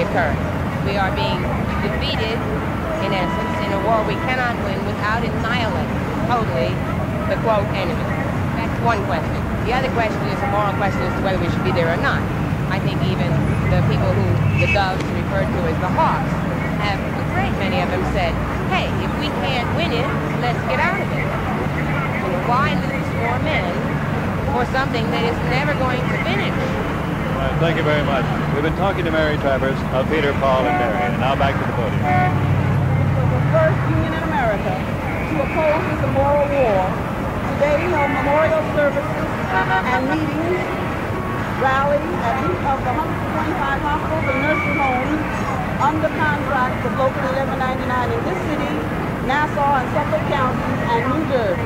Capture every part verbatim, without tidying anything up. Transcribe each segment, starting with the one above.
occurring. We are being defeated, in essence, in a war we cannot win without annihilating totally the quote enemy. That's one question. The other question is a moral question as to whether we should be there or not. I think even the people who the doves referred to as the hawks have, a great many of them said, hey, if we can't win it, let's get out of it. You know, why lose more men for something that is never going to finish? Right, thank you very much. We've been talking to Mary Travers, uh, Peter, Paul, and Mary, and now back to the podium. It was the first union in America to oppose this immoral war. Today, held memorial services and meetings, rallies at each of the one hundred twenty-five hospitals and nursing homes under contract with Local eleven ninety-nine in this city, Nassau and Suffolk counties, and New Jersey.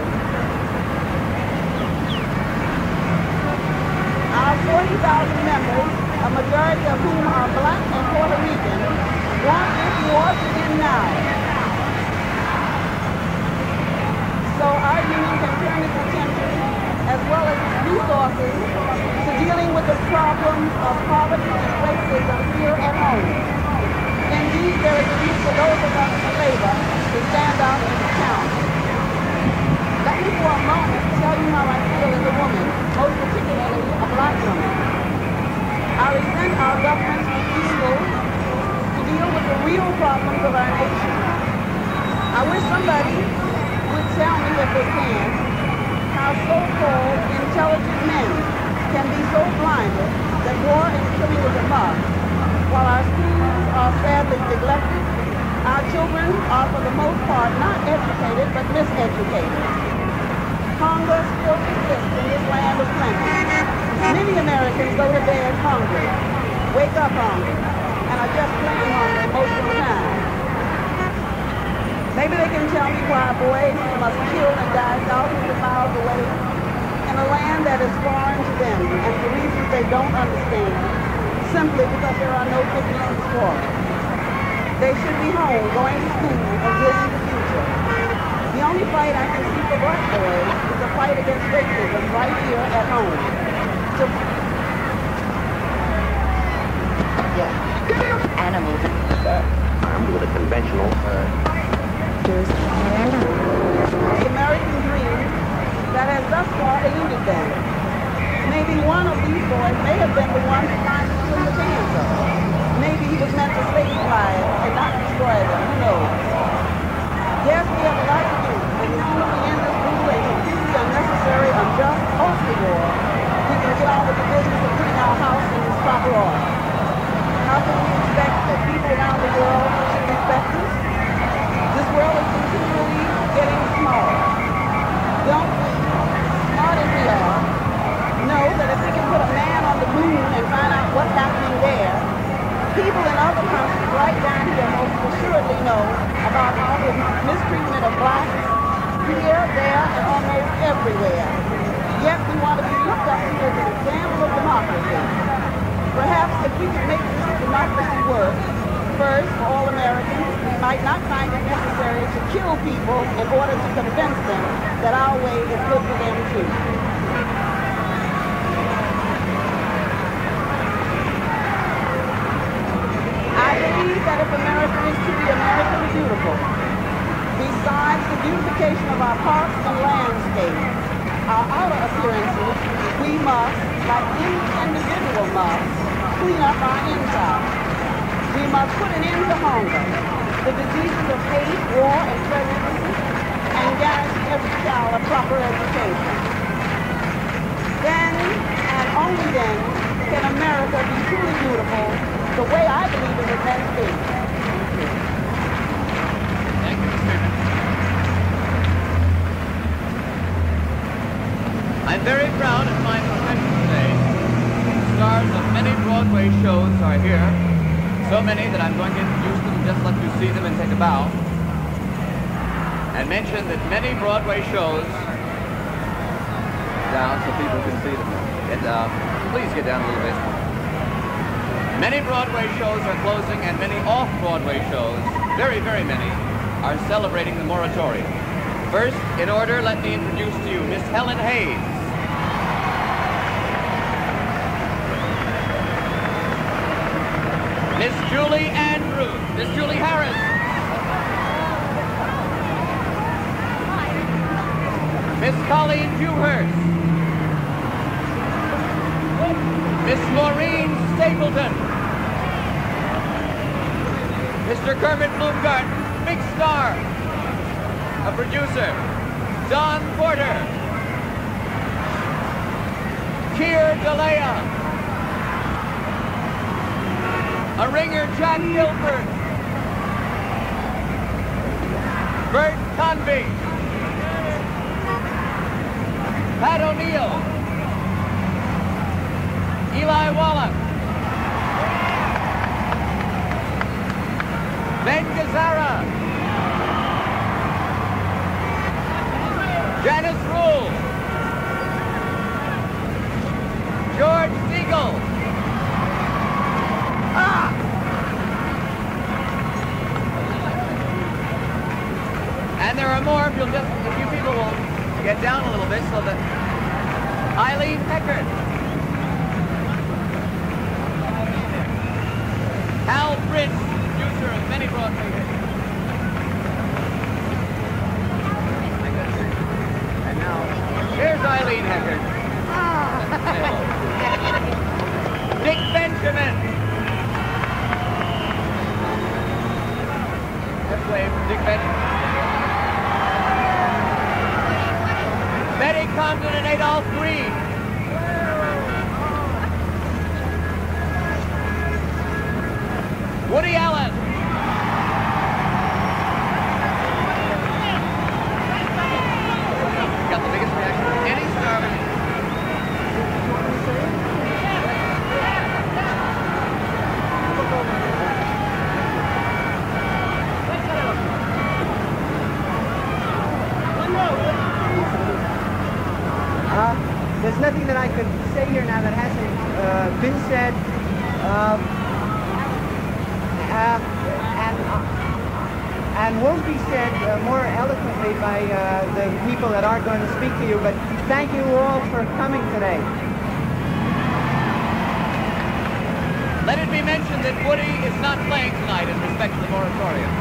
Our forty thousand members, a majority of whom are black and Puerto Rican, want this war to end now. So our union can turn its attention, as well as its resources, to dealing with the problems of poverty and racism here at home. Indeed, there is a need for those of us in labor to stand out and to count. Let me for a moment tell you how I feel as a woman, most particularly a black woman. I resent our government's refusal to deal with the real problems of our nation. I wish somebody would tell me, if they can, how so-called intelligent men can be so blinded that war and killing is a must, while our schools are sadly neglected. Our children are, for the most part, not educated, but miseducated. Hunger still exists in this land of plenty. Many Americans go to bed hungry, wake up hungry, and are just plain hungry most of the time. Maybe they can tell me why boys must kill and die thousands of miles away in a land that is foreign to them, and for reasons they don't understand, simply because there are no good reasons for it. They should be home, going to school, and building the future. The only fight I can see for black boys is a fight against racism right here at home. To yeah. Animals. Armed with a conventional. Uh, the American dream that has thus far eluded them. Maybe one of these boys may have been the one who finds the cancer. Maybe he was meant to save lives and not destroy them. Who knows? Yes, we have a lot to do, but as soon as we end this brutal and completely unnecessary, unjust, costly war, we can get on with the business of putting our house in its proper order. How can we expect that people around the world should respect us? This world is continually getting smaller. Don't we, smart as we are, know that if we can put a man on the moon and find out what's happening there, people in other countries right down here most assuredly know about all the mistreatment of blacks here, there, and almost everywhere. Yet we want to be looked up to as an example of democracy. Perhaps if we could make this democracy work, first, for all Americans, we might not find it necessary to kill people in order to convince them that our way is good for them too. I believe that if America is to be American beautiful, besides the beautification of our parks and landscapes, our outer appearances, we must, like any individual must, clean up our inside. We must put an end to hunger, the diseases of hate, war, and prejudice, and guarantee every child a proper education. Then, and only then, can America be truly beautiful, the way I believe it was meant to be. Thank you, Miz Freeman. I'm very proud of my profession today. Stars of many Broadway shows are here. So many that I'm going to introduce them, just let you see them and take a bow. And mention that many Broadway shows, down so people can see them. Get down. Please get down a little bit. Many Broadway shows are closing, and many off-Broadway shows, very, very many, are celebrating the moratorium. First, in order, let me introduce to you Miss Helen Hayes. Miss Julie Andrews. Miss Julie Harris. Miss Colleen Dewhurst. Miss Maureen Stapleton. Mister Kermit Bloomgarten, big star. A producer. Don Porter. Keir DeLea. A ringer, Jack Guilford. Bert Convey. Pat O'Neill. Eli Wallach. Ben Gazzara. Janice Rule. George Siegel. Ah! And there are more, if you'll just, a few people will get down a little bit so that Eileen Eckert. Hal Fritz, producer of many Broadway hits. And now, here's Eileen Eckert. Dick Benjamin. Let's wave for Dick Benjamin. Betty Comden and Adolph Green. Woody Allen. Got the biggest reaction of any star. Uh, there's nothing that I could say here now that hasn't uh, been said, uh, uh, and uh, and won't be said uh, more eloquently by uh, the people that are going to speak to you. But thank you all for coming today. Let it be mentioned that Woody is not playing tonight in respect to the moratorium.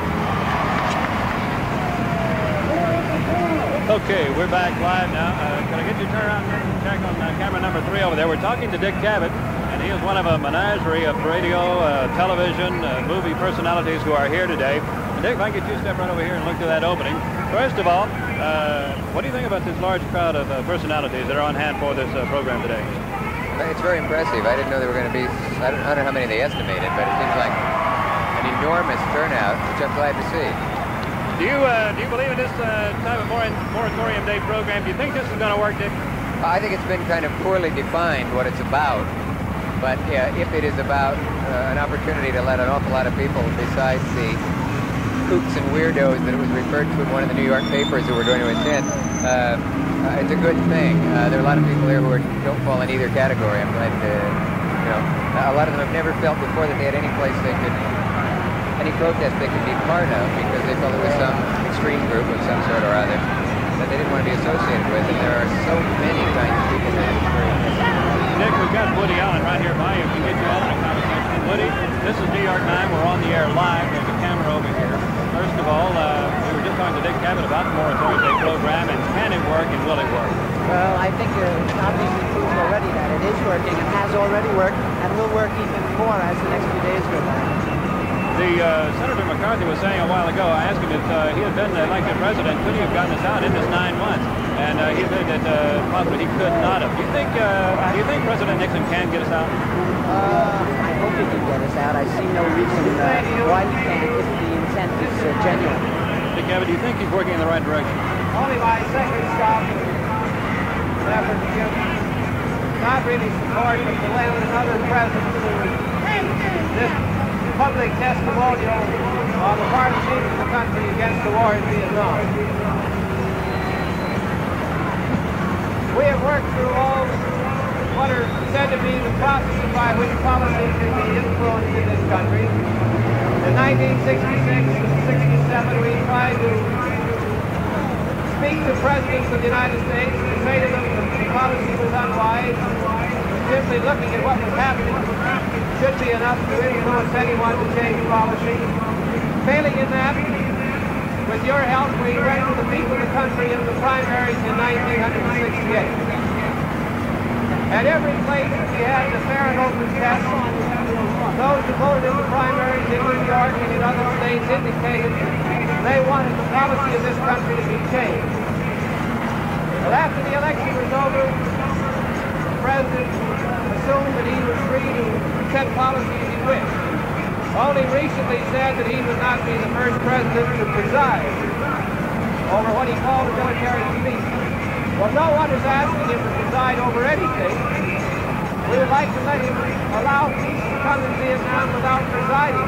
Okay, we're back live now. Uh, can I get you to turn around and check on uh, camera number three over there? We're talking to Dick Cavett, and he is one of a menagerie of radio, uh, television, uh, movie personalities who are here today. And Dick, if I can get you to step right over here and look to that opening. First of all, uh, what do you think about this large crowd of uh, personalities that are on hand for this uh, program today? It's very impressive. I didn't know there were going to be, I don't, I don't know how many they estimated, but it seems like an enormous turnout, which I'm glad to see. Do you, uh, do you believe in this uh, type of mor Moratorium Day program? Do you think this is going to work, Dick? I think it's been kind of poorly defined what it's about, but yeah, if it is about uh, an opportunity to let an awful lot of people besides the kooks and weirdos that it was referred to in one of the New York papers who were going to attend, uh, uh, it's a good thing. Uh, there are a lot of people here who are, don't fall in either category. I'm glad to, you know, a lot of them have never felt before that they had any place they could, any protest they could be part of, because they felt it was some extreme group of some sort or other that they didn't want to be associated with, and there are so many kinds of people that it's very interesting. Dick, we've got Woody Allen right here by you. We can get you all in a conversation. Woody, this is New York nine. We're on the air live. There's a camera over here. First of all, uh, we were just talking to Dick Cavett about the Moratorium Day program, and can it work and will it work? Well, I think uh, it's obviously proved already that it is working and has already worked and will work even more as the next few days go by. The uh, Senator McCarthy was saying a while ago, I asked him if uh, he had been elected president, could he have gotten us out in this nine months? And uh, he said that uh, possibly he could not have. Do you think uh, do you think President Nixon can get us out? Uh, I hope he can get us out. I see no reason uh, why he can't if the intent is uh, genuine. Dick Cavett, do you think he's working in the right direction? Only my second stop in an effort to give not really support, but to lend another presence to this public testimonial on the part of the chief of the country against the war in Vietnam. We have worked through all what are said to be the processes by which policy can be influenced in this country. In nineteen sixty-six and sixty-seven, we tried to speak to presidents of the United States and say to them that the policy was unwise. simply looking at what was happening should be enough to influence anyone to change policy. Failing in that, with your help, we went to the people of the country in the primaries in nineteen sixty-eight. At every place that we had the fair and open test, those who voted in the primaries in New York and in other states indicated they wanted the policy of this country to be changed. But after the election was over, the president assumed that he was free to set policy as he wished. Only recently said that he would not be the first president to preside over what he called a military peace. Well, no one is asking him to preside over anything. We would like to let him allow peace to come in Vietnam without presiding.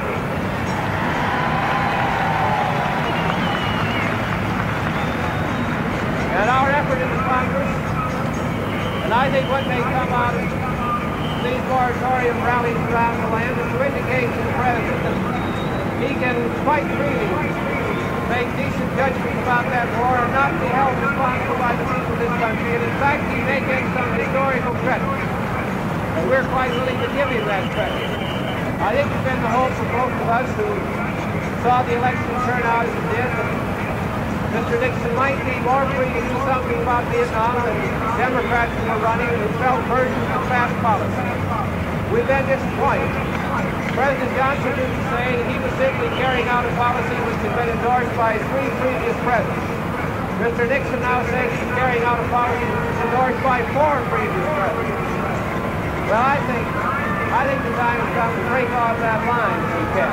And our effort in the Congress, and I think what may come out of these moratorium rallies around the land is to indicate to the president that he can quite freely make decent judgments about that war and not be held responsible by the people of this country. And in fact, he may get some historical credit. And we're quite willing to give him that credit. I think it's been the hope of both of us who saw the election turn out as it did that Mister Nixon might be more free to do something about Vietnam than the Democrats who were running and who felt versions of past policy. We've been disappointed. President Johnson used to say that he was simply carrying out a policy which had been endorsed by three previous presidents. Mister Nixon now says he's carrying out a policy which was endorsed by four previous presidents. Well, I think, I think the time has come to break off that line if we can.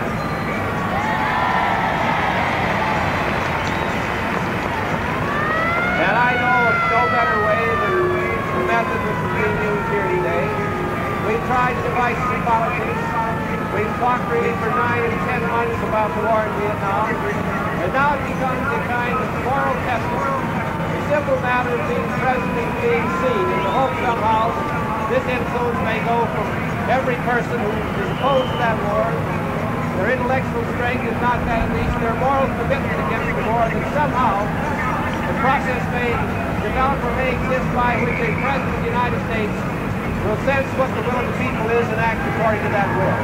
And I know of no better way than the method which is being used here today. We've tried divisive politics. We've talked really for nine and ten months about the war in Vietnam. And now it becomes a kind of moral testament. The simple matter of being president being seen in the hope somehow this influence may go from every person who is opposed to that war. Their intellectual strength is not that, at least their moral commitment against the war, that somehow the process may develop or may exist by which a president of the United States will sense what the will of the people is and act according to that will.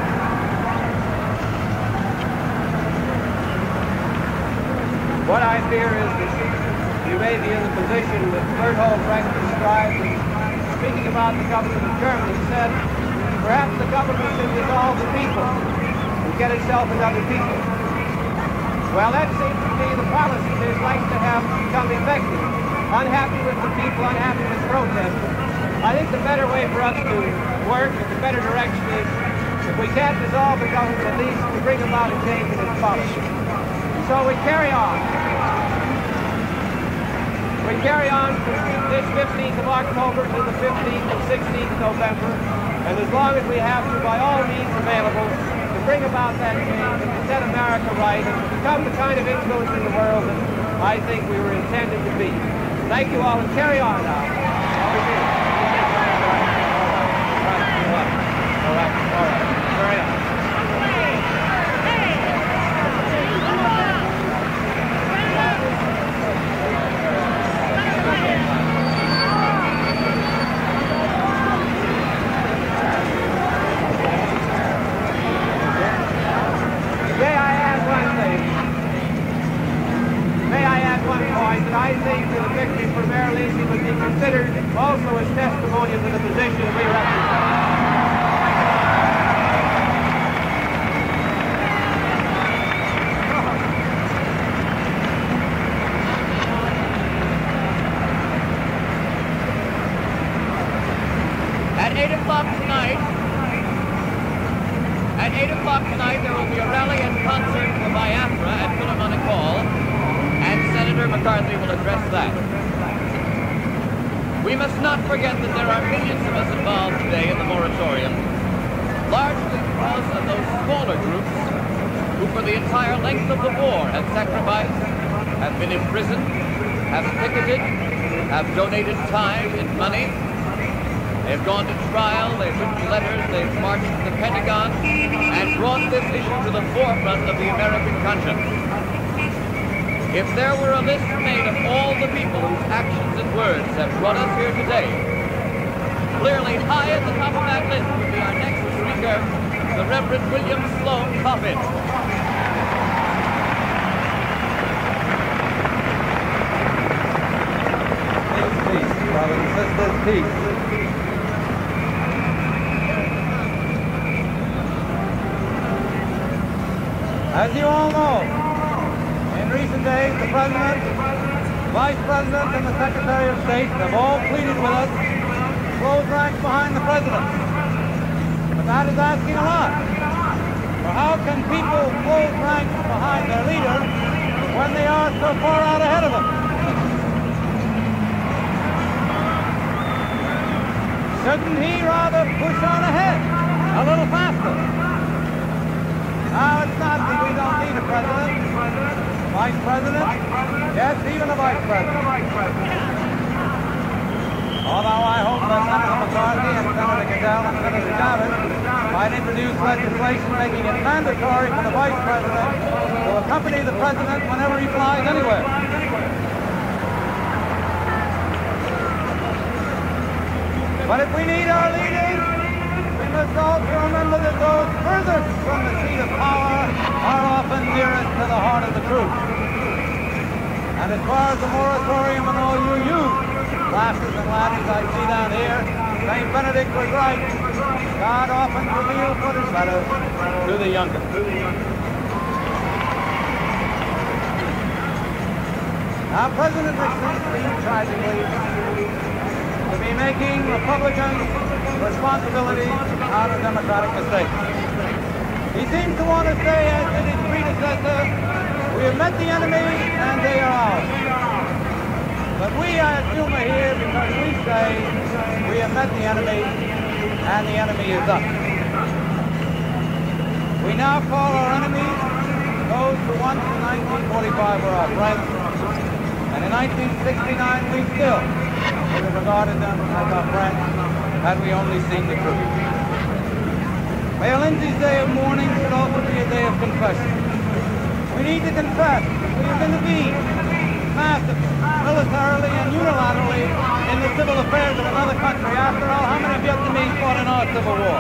What I fear is that you may be in the position that Bertolt Brecht described in speaking about the government of Germany. He said, perhaps the government should dissolve the people and get itself another people. Well, that seems to be the policy that is likely to have become effective. Unhappy with the people, unhappy with protesters. I think the better way for us to work, and the better direction is, if we can't dissolve the government, at least to bring about a change in its policy. So we carry on. We carry on from this fifteenth of October to the fifteenth and sixteenth of November, and as long as we have to, by all means available, to bring about that change and to set America right and to become the kind of influence in the world that I think we were intended to be. Thank you all, and carry on now. All right, all right, carry on. I think that a victory for Mayor Lacey would be considered also as testimony to the position we represent. At eight o'clock tonight, at eight o'clock tonight, there will be a rally and concert for Biafra at Philharmonic Hall, and Senator McCarthy will address that. We must not forget that there are millions of us involved today in the moratorium, largely because of those smaller groups who for the entire length of the war have sacrificed, have been imprisoned, have picketed, have donated time and money. They've gone to trial, they've written letters, they've marched to the Pentagon, and brought this issue to the forefront of the American conscience. If there were a list made of all the people whose actions and words have brought us here today, Clearly high at the top of that list would be our next speaker, the Reverend William Sloane Coffin. Peace, peace, brothers and sisters, peace. As you all know, in recent days, the President, Vice President, and the Secretary of State have all pleaded with us to close ranks behind the President. But that is asking a lot. For how can people close ranks behind their leader when they are so far out ahead of them? Shouldn't he rather push on ahead a little faster? Now, it's not that we don't need a president, vice president, yes, even a vice president. Although I hope that Senator McCarthy and Senator Goodell and Senator Chavez might introduce legislation making it mandatory for the vice president to accompany the president whenever he flies anywhere. But if we need our leaders, we must also remember that those furthest from the seat of power are often nearest to the heart of the truth. And as far as the moratorium and all you youth, lasses and laddies I see down here, Saint Benedict was right. God often reveals what is better to the younger. Now, President Nixon seems tragically to be making Republicans' responsibility out of Democratic mistakes. He seems to want to say, as did his predecessor, we have met the enemy and they are ours. But we have humor here because we say we have met the enemy and the enemy is us. We now call our enemies those who once in nineteen forty-five were our friends, and in nineteen sixty-nine we still would have regarded them as our friends had we only seen the truth. Mayor Lindsay's day of mourning should also be a day of confession. We need to confess we have intervened massively, militarily and unilaterally in the civil affairs of another country. After all, how many Vietnamese fought in our civil war?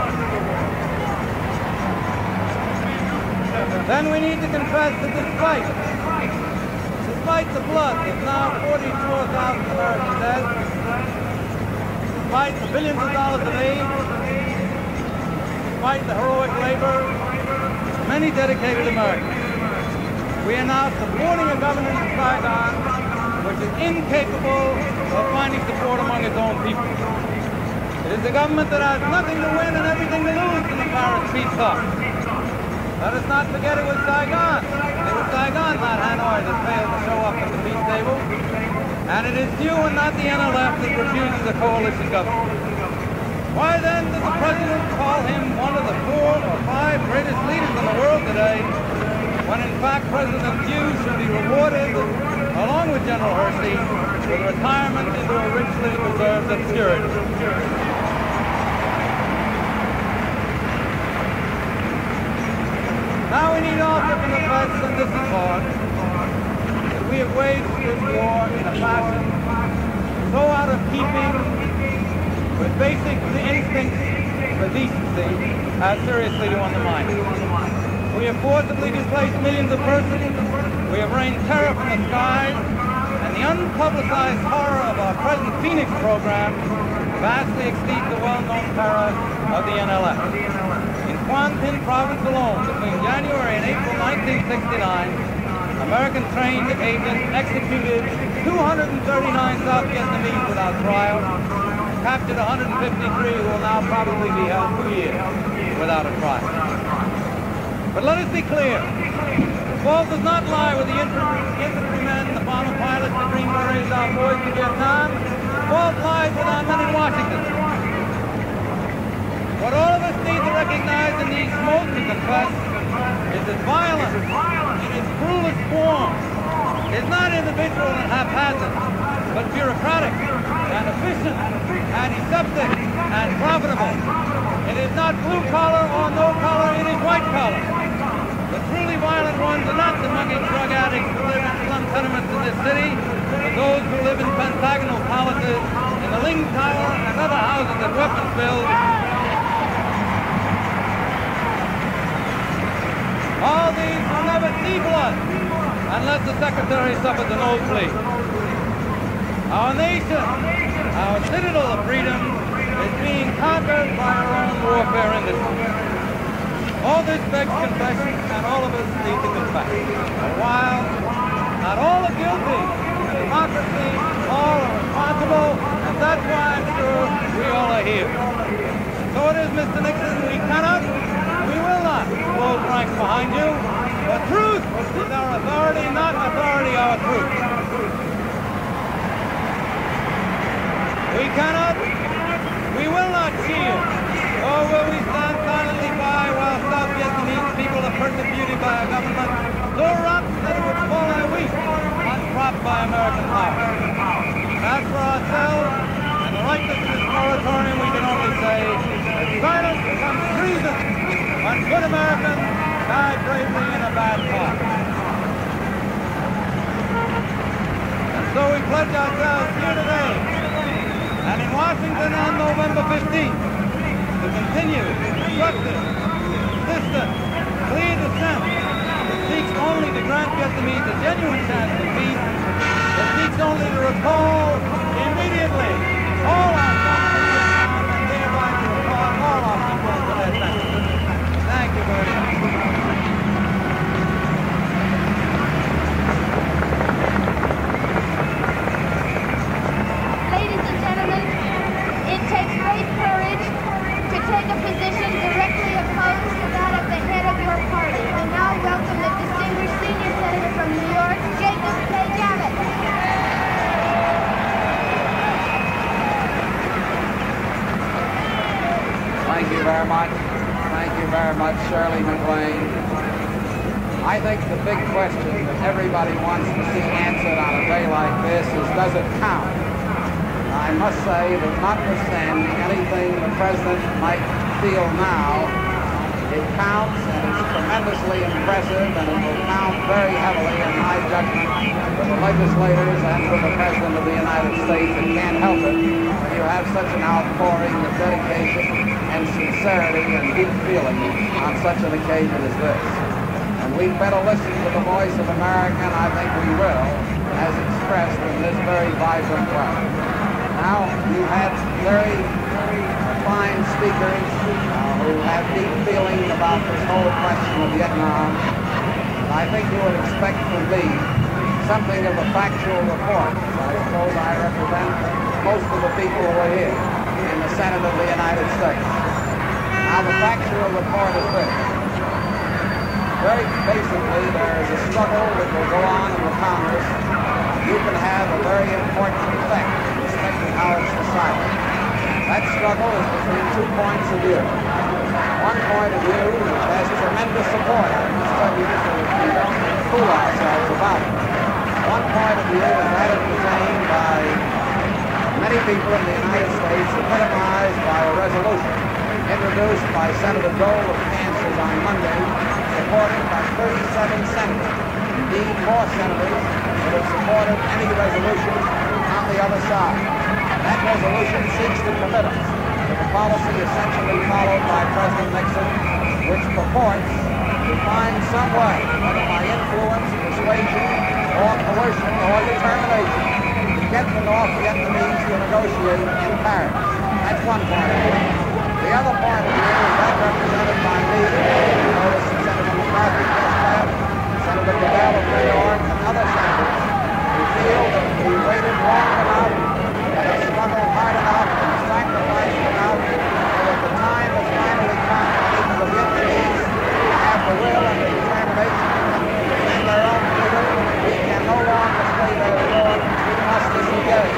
Then we need to confess that despite, despite the blood of now forty-four thousand American dead, despite the billions of dollars of aid, despite the heroic labor of many dedicated Americans, we are now supporting a government in Saigon which is incapable of finding support among its own people. It is a government that has nothing to win and everything to lose in the Paris peace talks. Let us not forget it was Saigon. It was Saigon, not Hanoi, that failed to show up at the peace table. And it is you and not the N L F that refuses a coalition government. Why then does the President call him one of the four or five greatest leaders in the world today, when in fact President Hugh should be rewarded, along with General Hersey, with retirement into a richly deserved obscurity? Now we need also to confess, and this is hard, that we have waged this war in a fashion so out of keeping with basic instincts for decency as seriously to undermine it. We have forcibly displaced millions of persons. We have rained terror from the skies, and the unpublicized horror of our present Phoenix program vastly exceeds the well-known terror of the N L F. In Quang Tinh province alone, between January and April nineteen sixty-nine, American trained agents executed two hundred thirty-nine South Vietnamese without trial, captured one hundred fifty-three who will now probably be held two years without a trial. But let us be clear, the fault does not lie with the infantrymen, the bomber pilots, the Green Berets, our boys in Vietnam. The fault lies with our men in Washington. What all of us need to recognize and need most to confess is that violence, in its cruelest form, is not individual and haphazard, but bureaucratic and efficient and aseptic and profitable. It is not blue collar or no collar, it is white collar. The truly violent ones are not the mugging drug addicts who live in slum tenements in this city, but those who live in fantastic hexagonal palaces in the Ling Tower and other houses at Weaponsville. All these will never see blood unless the Secretary suffers a nosebleed. Our nation, our citadel of freedom, is being conquered by our own warfare industry. All this begs confession, and all of us need to confess. But while not all are guilty, democracy, all are responsible, and that's why I'm sure we all are here. So it is, Mister Nixon, we cannot, we will not close ranks behind you, but truth is our authority, not authority our truth. We cannot, we will not cheer, or will we stand silently by while South Vietnamese people are persecuted by a government so rotten that it would fall a week unpropped by American power. As for ourselves and the rightness of this moratorium, we can only say that silence becomes treason when good Americans die bravely in a bad cause. And so we pledge ourselves here today and in Washington on November fifteenth to continue constructive, consistent, clear dissent that seeks only to grant Vietnamese a genuine chance of peace, that seeks only to recall immediately all our country and thereby to recall all our people to their senses. Thank you very much. Ladies and gentlemen, it takes great courage to take a position directly opposed to that of the head of your party. We now welcome the distinguished senior senator from New York, Jacob K. Javits. Thank you very much. Thank you very much, Shirley MacLaine. I think the big question that everybody wants to see answered on a day like this is, does it count? I must say that notwithstanding anything the President might feel now, it counts and it's tremendously impressive, and it will count very heavily in my judgment with the legislators and with the President of the United States. It can't help it when you have such an outpouring of dedication and sincerity and deep feeling on such an occasion as this. And we'd better listen to the voice of America, and I think we will, as expressed in this very vibrant way. Now, you had very fine speakers uh, who have deep feeling about this whole question of Vietnam. And I think you would expect from me something of a factual report. I suppose I represent most of the people who are here in the Senate of the United States. Now, the factual report is this. Very basically, there is a struggle that will go on in the Congress. You can have a very important effect in respect to how it's decided. That struggle is between two points of view. One point of view which has tremendous support. I must tell you so that we don't fool ourselves about it. One point of view is that entertained by many people in the United States, epitomized by a resolution introduced by Senator Dole of Kansas on Monday, supported by thirty-seven senators. Indeed, more senators would have supported any resolution on the other side. That resolution seeks to commit us to the policy essentially followed by President Nixon, which purports to find some way, whether by influence, persuasion, or coercion, or determination, to get the North Vietnamese to negotiate in Paris. That's one point of view. The other point of view is that represented by me. You notice that Senator McCarthy just left, Senator Goodell of New York, and other senators who feel that we waited long enough, and have struggled hard enough, and sacrificed enough, so that the time has finally come for the Vietnamese to have the will and the determination to defend their own freedom. We can no longer stay there alone. We must disengage.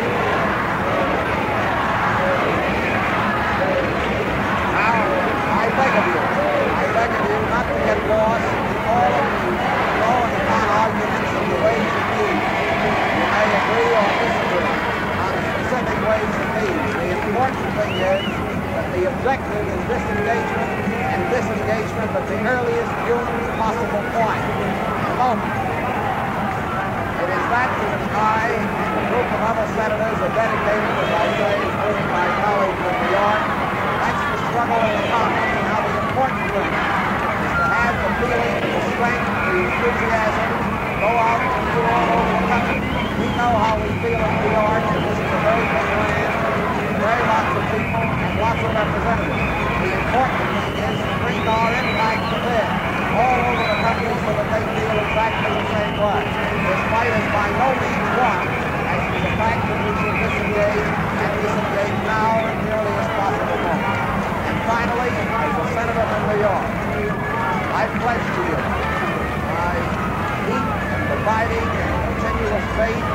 Now, I beg of you, I beg of you not to get lost in all of the pro and con arguments of the ways and means. You may agree or disagree on specific ways and means. The important thing is that the objective is disengagement, and disengagement at the earliest humanly possible point, the moment. It is that to which I, and the group of other senators are dedicated, as I say, including my colleagues in New York. That's the struggle in the Congress. Now, the important thing is to have the feeling, the strength, the enthusiasm go out and do all over the country. We know how we feel in New York, and this is a very big land, very lots of people, and lots of representatives. The important thing is to bring our impact to bear all over the country so that they feel exactly the same way. This fight is by no means won, as to the fact that we should disengage and disengage now in the earliest possible moment. And finally, as a senator from New York, I pledge to you my deep and abiding and continuous faith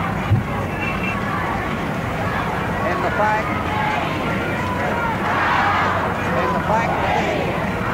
in the fact, in the fact that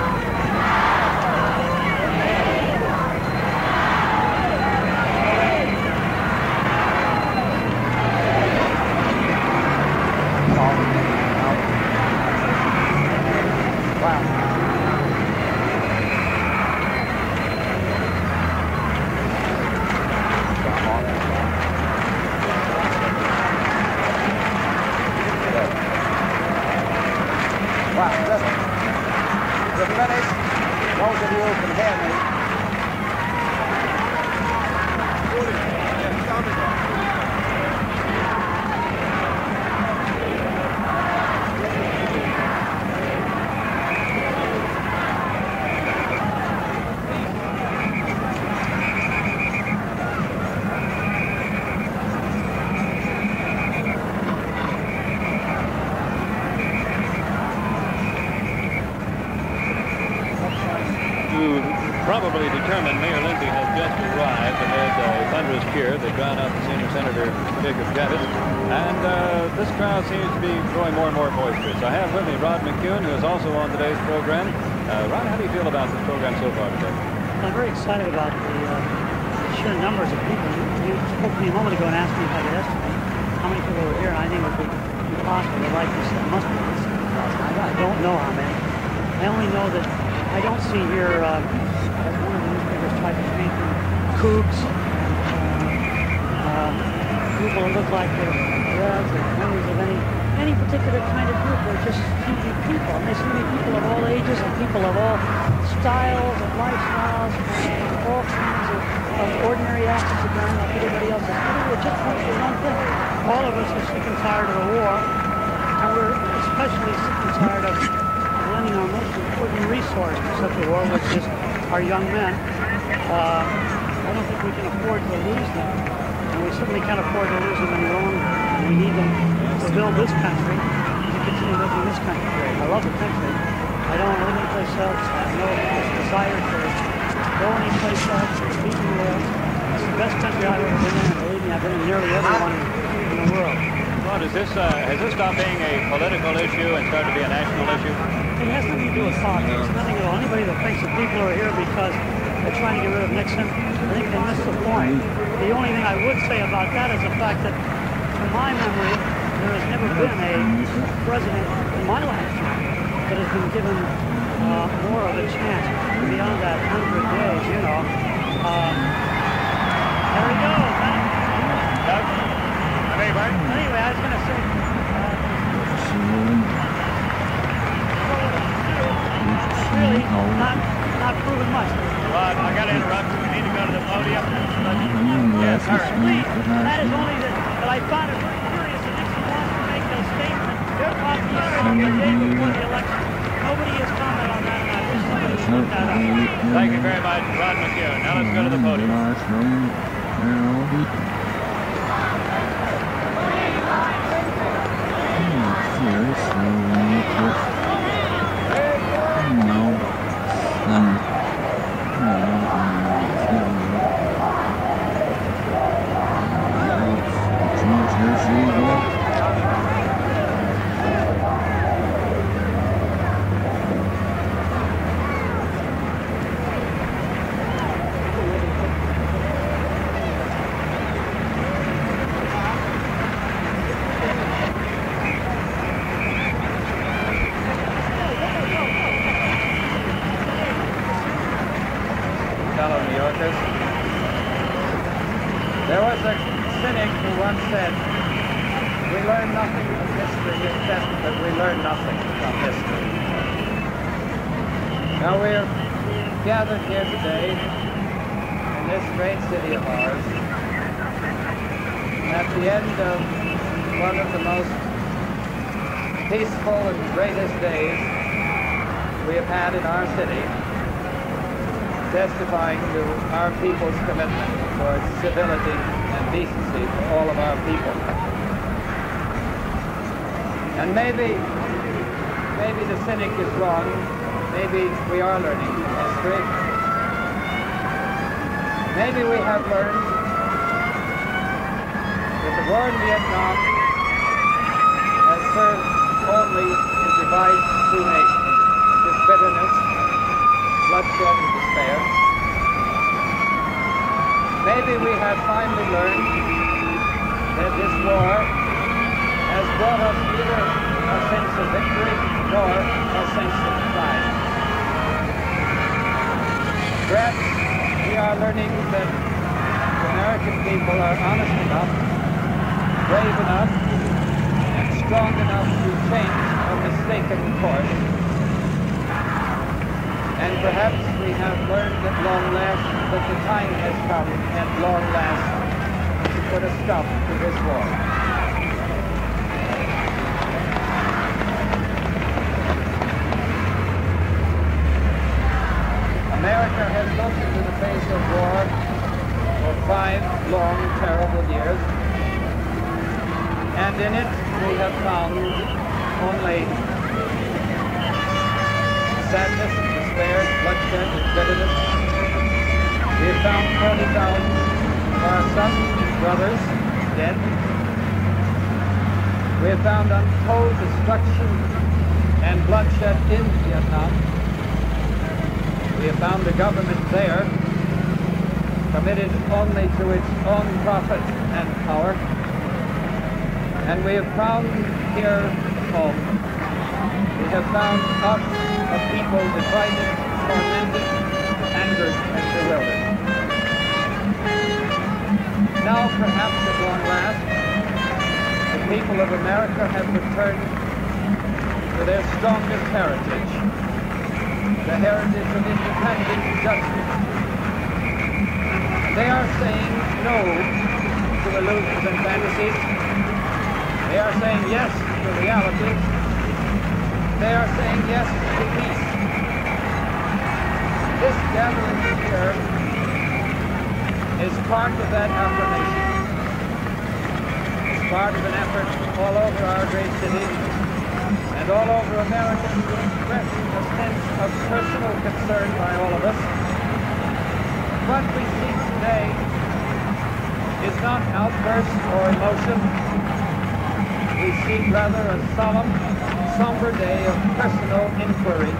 probably determined Mayor Lindsay has just arrived amid a thunderous cheer that drowned out the senior senator, Jacob Javits. And uh, this crowd seems to be growing more and more boisterous. I have with me Rod McCune, who is also on today's program. Uh, Rod, how do you feel about this program so far today? I'm very excited about the uh, sheer numbers of people. You, you spoke to me a moment ago and asked me if I could estimate how many people were here, and I think it would be impossible to like this. It must be this. I don't know how many. I only know that I don't see here, uh, as one of the newspapers tried to paint them, kooks, uh, um, people that look like they're reds or members of any any particular kind of group. They're just simply people. And they seem to be people of all ages and people of all styles and lifestyles and all kinds of, of ordinary acts of man like everybody else. Everybody just wants their own thing. All of us are sick and tired of the war, and we're especially sick and tired of lending our most important resource to such a war, which is our young men. Uh, I don't think we can afford to lose them, and we certainly can't afford to lose them any longer. We need them to build this country, to continue making this country great. I love the country. I don't want to live anyplace else. I have no desire to go anyplace else or be anywhere else. It's the best country I've ever been in, and believe me, I've been in nearly every one in the world. Rod, is this, uh, has this stopped being a political issue and started to be a national issue? It has nothing to do with politics, nothing at all. Anybody that thinks that people are here because they're trying to get rid of Nixon, I think they missed the point. The only thing I would say about that is the fact that, in my memory, there has never been a president in my lifetime that has been given uh, more of a chance beyond that hundred days, you know. Uh, there we go. Doug? Anyway, I was going to say, uh, really not not proving much. Rod, I got to interrupt you. We need to go to the podium. But, yes, all right. Please, that is only that, that I found it very curious that Nixon wants to make a statement about the day before the election. Nobody has commented on that, and I wish somebody would look that up. Thank you very much, Rod McCune. Now let's go to the podium. There was a cynic who once said, we learn nothing from history except that we learn nothing from history. Now we're gathered here today in this great city of ours at the end of one of the most peaceful and greatest days we have had in our city, testifying to our people's commitment towards civility and decency for all of our people. And maybe, maybe the cynic is wrong. Maybe we are learning from history. Maybe we have learned that the war in Vietnam has served only to divide two nations, with bitterness, bloodshed, and despair. Maybe we have finally learned that this war has brought us neither a sense of victory nor a sense of pride. Perhaps we are learning that the American people are honest enough, brave enough, and strong enough to change a mistaken course. And perhaps we have learned at long last that the time has come at long last to put a stop to this war. America has looked into the face of war for five long, terrible years, and in it we have found only sadness, despair, bloodshed, and bitterness. We have found forty thousand of our sons and brothers dead. We have found untold destruction and bloodshed in Vietnam. We have found a government there committed only to its own profit and power. And we have found here at home, we have found us a people divided, tormented, angered, and bewildered. Now, perhaps at long last, the people of America have returned to their strongest heritage, the heritage of independent judgment. They are saying no to illusions and fantasies. They are saying yes to reality. They are saying yes to peace. This gathering here is part of that affirmation. It's part of an effort all over our great city and all over America to express a sense of personal concern by all of us. What we see today is not outburst or emotion. We see rather a solemn, somber day of personal inquiry.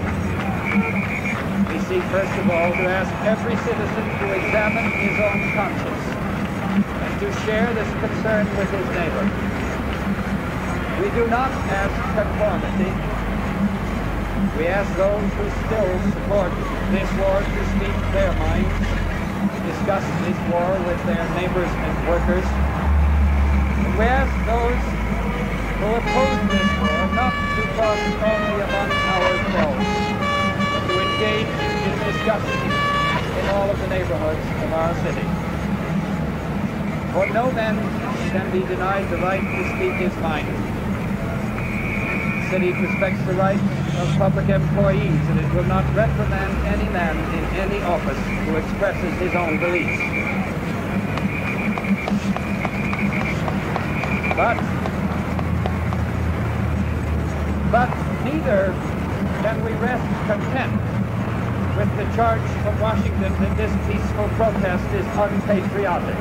We seek, first of all, to ask every citizen to examine his own conscience and to share this concern with his neighbor. We do not ask conformity. We ask those who still support this war to speak their minds, discuss this war with their neighbors and workers. And we ask those who oppose this war not to talk only among our foes, but to engage in discussion in all of the neighborhoods of our city. For no man can be denied the right to speak his mind. The city respects the rights of public employees, and it will not reprimand any man in any office who expresses his own beliefs. But, but neither can we rest content with the charge from Washington that this peaceful protest is unpatriotic.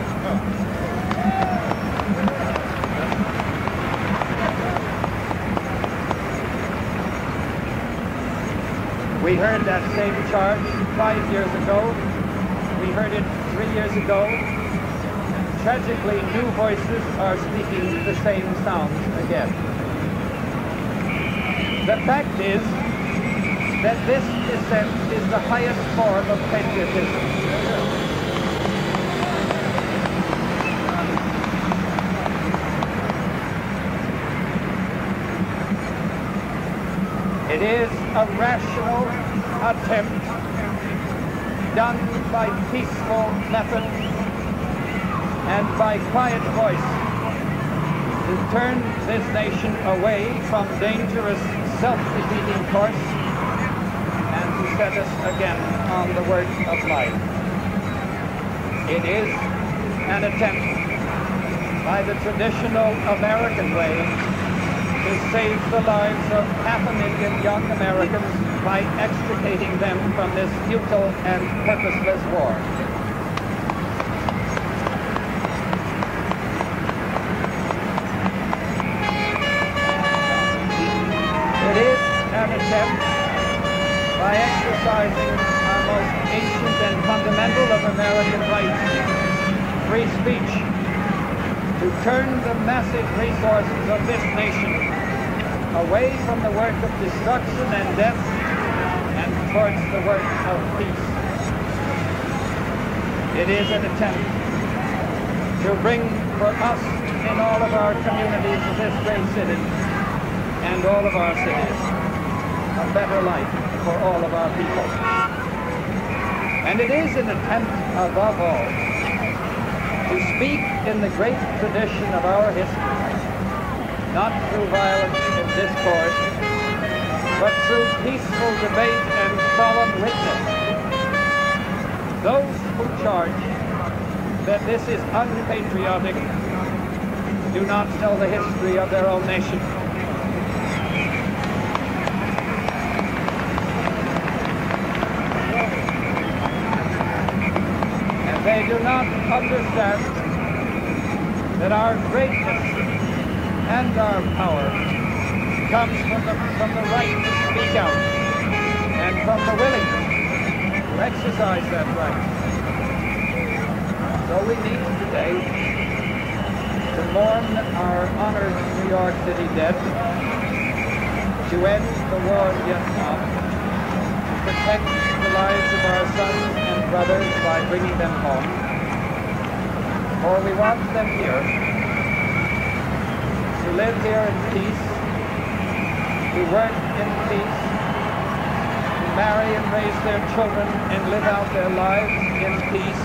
We heard that same charge five years ago. We heard it three years ago. Tragically, new voices are speaking the same sounds again. The fact is that this dissent is the highest form of patriotism. a rational attempt done by peaceful method and by quiet voice to turn this nation away from dangerous self-defeating course and to set us again on the work of life. It is an attempt by the traditional American way to save the lives of half a million young Americans by extricating them from this futile and purposeless war. It is an attempt by exercising our most ancient and fundamental of American rights, free speech, to turn the massive resources of this nation away from the work of destruction and death and towards the work of peace. It is an attempt to bring for us in all of our communities of this great city and all of our cities a better life for all of our people. And it is an attempt, above all, to speak in the great tradition of our history, not through violence and discord, but through peaceful debate and solemn witness. Those who charge that this is unpatriotic do not know the history of their own nation. And they do not understand that our greatness and our power comes from the, from the right to speak out and from the willingness to exercise that right. So we meet today to mourn our honored New York City dead, to end the war in Vietnam, to protect the lives of our sons and brothers by bringing them home, for we want them here, to live here in peace, to work in peace, to marry and raise their children and live out their lives in peace.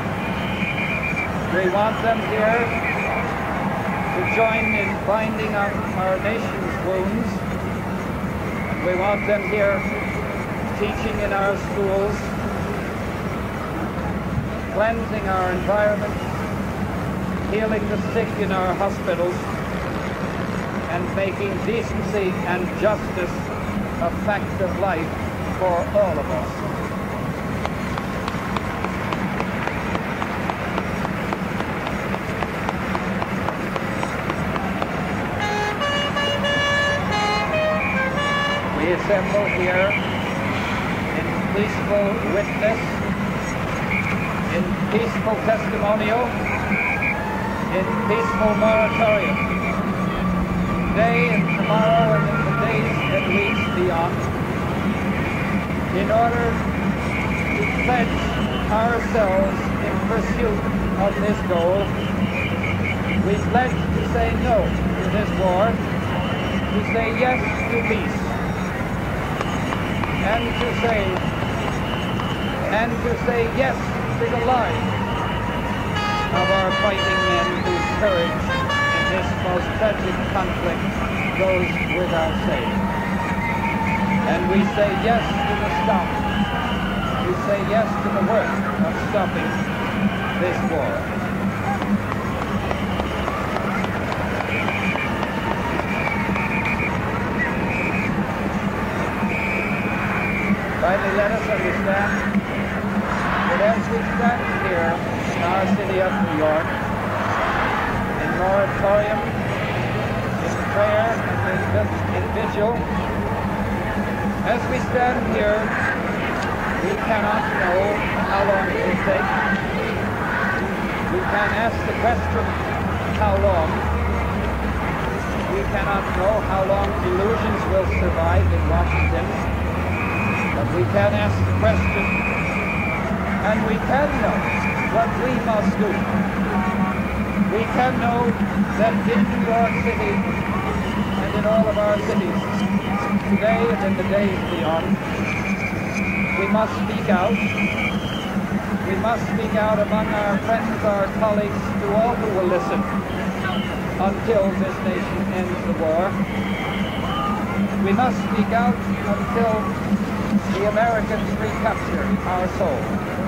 We want them here to join in binding up our nation's wounds. We want them here teaching in our schools, cleansing our environment, healing the sick in our hospitals, and making decency and justice a fact of life for all of us. We assemble here in peaceful witness, in peaceful testimonial, in peaceful moratorium, today and tomorrow and in the days and weeks beyond, in order to pledge ourselves in pursuit of this goal. We pledge to say no to this war, to say yes to peace, and to say, and to say yes to the lives of our fighting men whose courage in this most tragic conflict goes without saying. And we say yes to the stop. We say yes to the work of stopping this war. Finally, let us understand that as we stand here in our city of New York, in moratorium, in prayer, and in vigil, as we stand here, we cannot know how long it will take. We can ask the question, how long? We cannot know how long illusions will survive in Washington. But we can ask the question, and we can know what we must do. We can know that in New York City and in all of our cities, today and in the days beyond. We must speak out. We must speak out among our friends, our colleagues, to all who will listen until this nation ends the war. We must speak out until the Americans recapture our soul.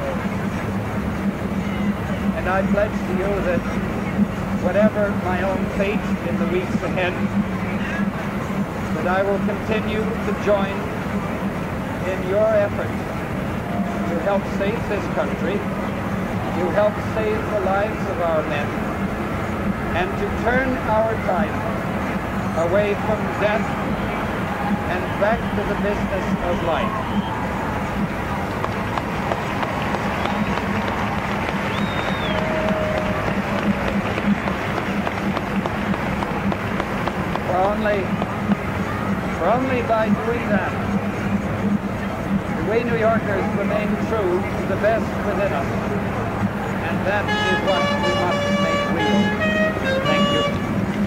And I pledge to you that whatever my own fate in the weeks ahead, that I will continue to join in your effort to help save this country, to help save the lives of our men, and to turn our time away from death and back to the business of life. For only, for only by doing that, do we New Yorkers remain true to the best within us. And that is what we must make real. Thank you.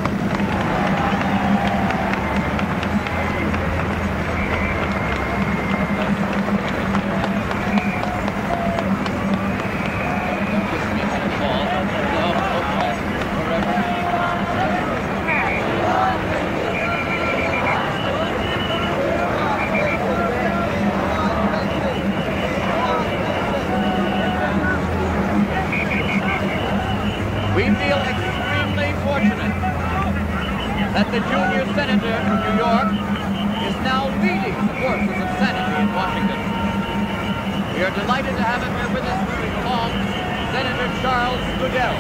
We feel extremely fortunate that the junior senator from New York is now leading the forces of sanity in Washington. We are delighted to have him here with us moving along, Senator Charles Goodell.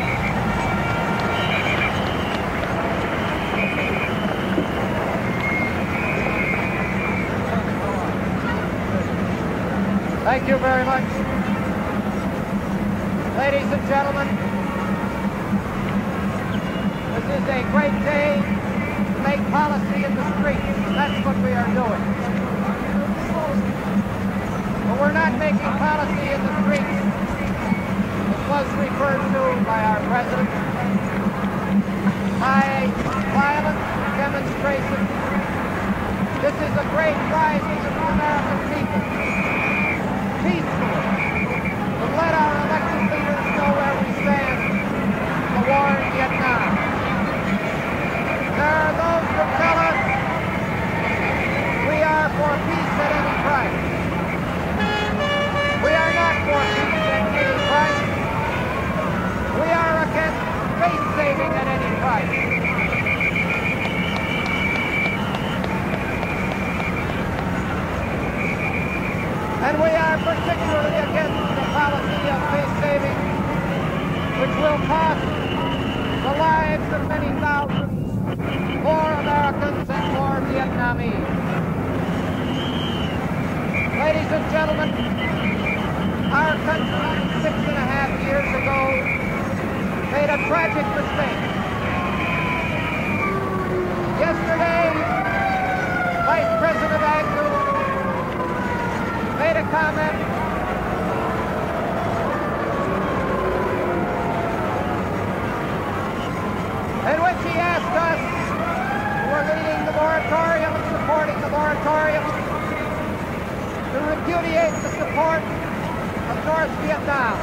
Thank you very much. Ladies and gentlemen, this is a great day to make policy in the streets, and that's what we are doing. But we're not making policy in the streets. It was referred to by our president. By violent demonstration. This is a great rising of the American people. Peacefully. To let our elected leaders know where we stand in the war in Vietnam. There are those who tell us we are for peace at any price. We are not for peace at any price. We are against faith saving at any price. And we are particularly against the policy of faith saving, which will cost the lives of many thousands more Americans and more Vietnamese. Ladies and gentlemen, our country six and a half years ago made a tragic mistake. Yesterday, Vice President Agnew made a comment in which he asked us, who are leading the moratorium and supporting the moratorium, to repudiate the support of North Vietnam.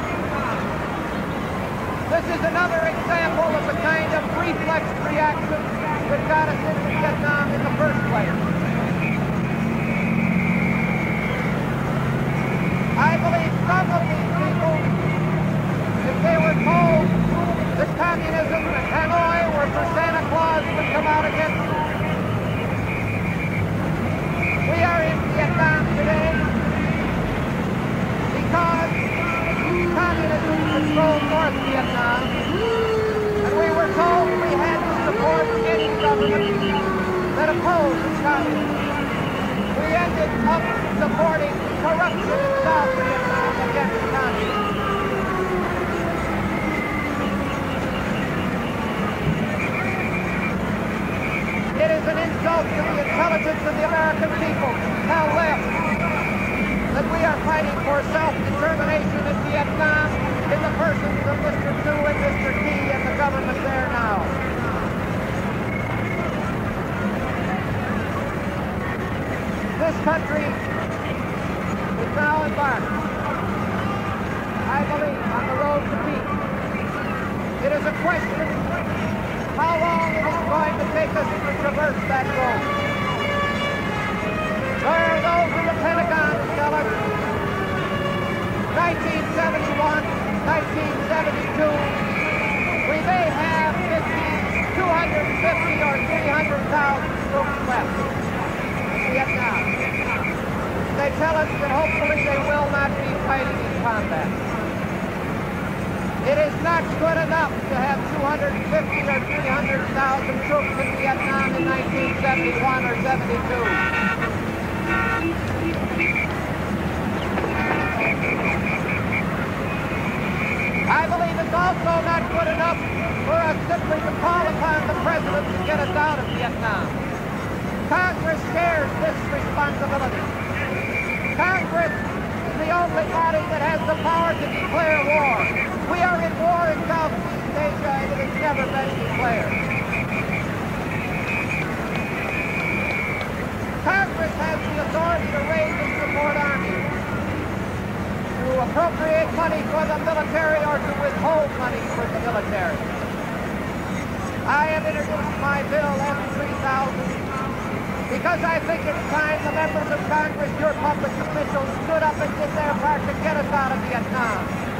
This is another example of the kind of reflex reaction that got us into Vietnam in the first place. I believe some of these people, if they were told that communism and Hanoi were for Santa Claus, would come out against it. We are in Vietnam today because communism controlled North Vietnam, and we were told we had to support any government that opposed communism. We ended up supporting corruption in South Vietnam against communism. It is an insult to the intelligence of the American people, now left, that we are fighting for self-determination in Vietnam in the persons of Mister Tu and Mister T and the government there now. country is now embarked, I believe, on the road to peace. It is a question how long it is going to take us to traverse that road. There are those in the Pentagon who tell us nineteen seventy-one, nineteen seventy-two, we may have two hundred fifty or three hundred thousand troops left in Vietnam. They tell us that hopefully they will not be fighting in combat. It is not good enough to have two hundred fifty or three hundred thousand troops in Vietnam in nineteen seventy-one or seventy-two. I believe it's also not good enough for us simply to call upon the president to get us out of Vietnam. Congress shares this responsibility. Congress is the only body that has the power to declare war. We are in war in Southeast Asia and it has never been declared. Congress has the authority to raise and support armies, to appropriate money for the military or to withhold money for the military. I have introduced my bill S three thousand because I think it's time the members of Congress, your public officials, stood up and did their part to get us out of Vietnam.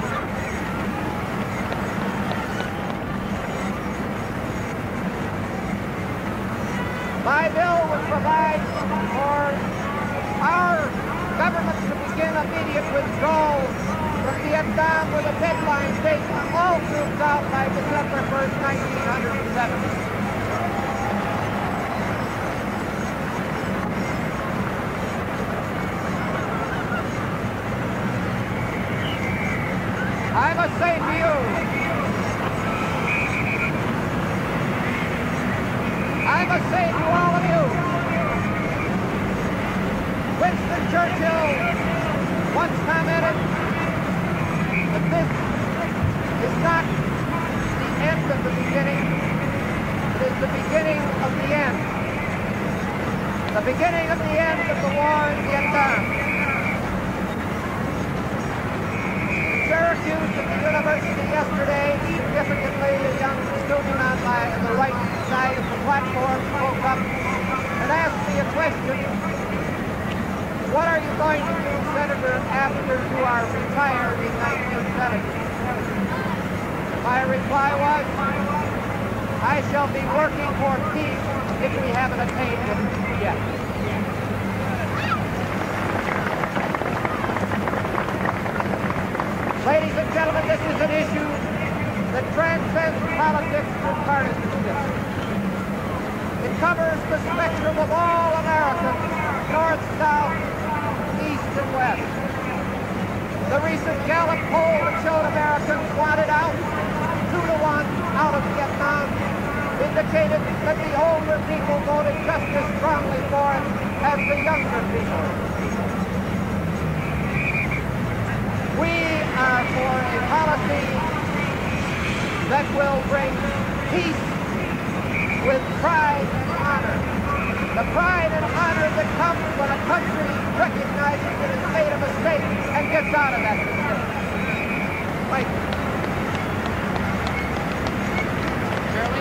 My bill would provide for our government to begin immediate withdrawal from Vietnam with a deadline date for all troops out by December first, nineteen seventy. I must say to you, I must say to all of you, Winston Churchill once commented that this is not the end of the beginning, it is the beginning of the end. The beginning of the end of the war in Vietnam. Syracuse at the university yesterday, significantly a young student on my, the right side of the platform spoke up and asked me a question. What are you going to do, Senator, after you are retired in nineteen seventy? My reply was, I shall be working for peace if we haven't attained it yet. Ladies and gentlemen, this is an issue that transcends politics and partisanship. It covers the spectrum of all Americans, north, south, east, and west. The recent Gallup poll that showed Americans wanted out, two to one out of Vietnam, indicated that the older people voted just as strongly for it as the younger people. We are for a policy that will bring peace with pride and honor. The pride and honor that comes when a country recognizes that it's made a mistake and gets out of that mistake. Thank you. Shirley?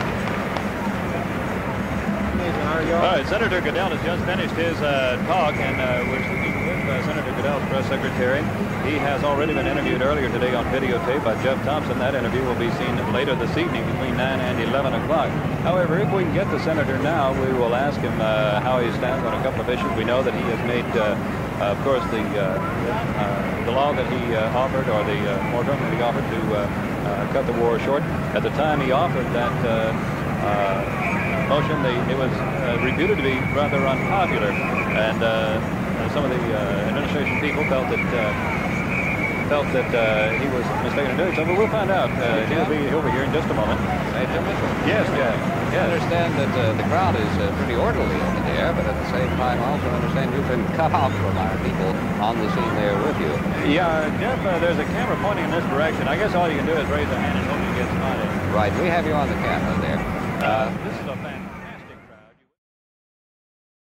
All right, Senator Goodell has just finished his uh, talk, and uh, we're speaking with uh, Senator Goodell's press secretary. He has already been interviewed earlier today on videotape by Jeff Thompson. That interview will be seen later this evening between nine and eleven o'clock. However, if we can get the senator now, we will ask him uh, how he stands on a couple of issues. We know that he has made, uh, uh, of course, the uh, uh, the law that he uh, offered, or the uh, moratorium that he offered to uh, uh, cut the war short. At the time he offered that uh, uh, motion, they, it was uh, reputed to be rather unpopular, and uh, some of the uh, administration people felt that uh, felt that uh, he was mistaken in doing so. But we'll find out. Uh, he'll be he'll be here in just a moment. Hey, Jim Mitchell. Yes, yeah. I understand that uh, the crowd is uh, pretty orderly over there, but at the same time, I also understand you've been cut off from our people on the scene there with you. Yeah, Jeff, uh, there's a camera pointing in this direction. I guess all you can do is raise a hand and hope you get spotted. Right, we have you on the camera there. Uh, this is a